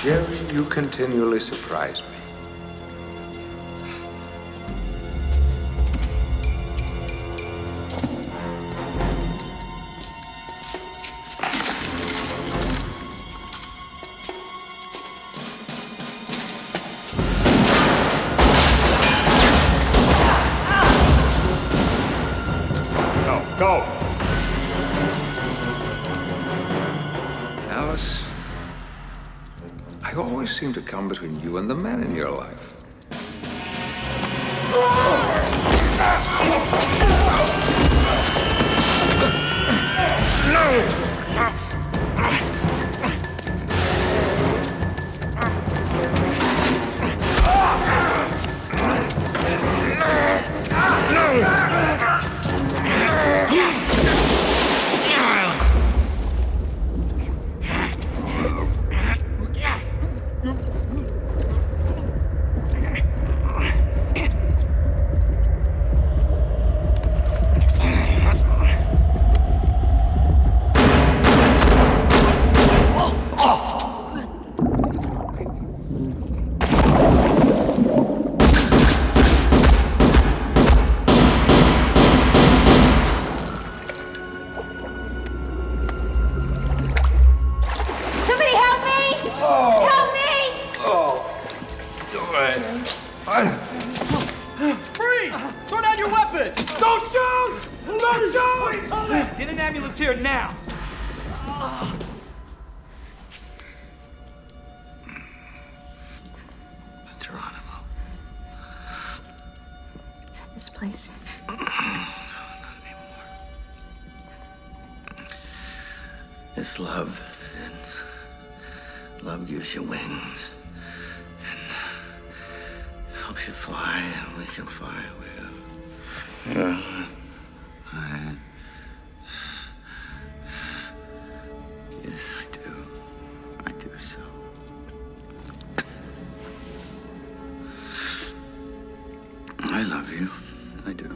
Jerry, you continually surprise me. Go! Alice, I always seem to come between you and the men in your life. Freeze! Throw down your weapon! Don't shoot! Don't shoot! Please, hold it! Get an ambulance here now! Geronimo. Is that this place? Not anymore. It's love, and love gives you wings. Helps you fly, and we can fly with. Yes, I do. I do so. I love you. I do.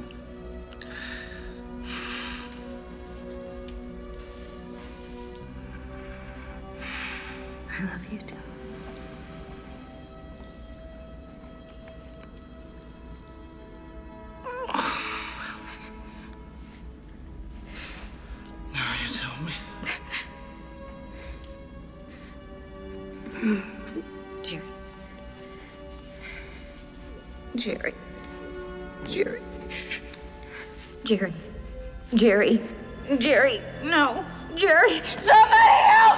I love you too. Jerry. Jerry. Jerry. Jerry. Jerry. Jerry. No. Jerry. Somebody help!